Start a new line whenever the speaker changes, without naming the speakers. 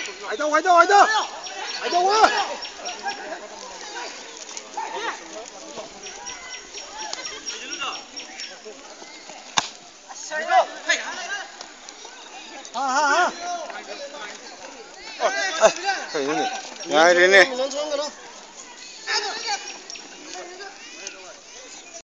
快走啊！
哎，可以的，来，人呢？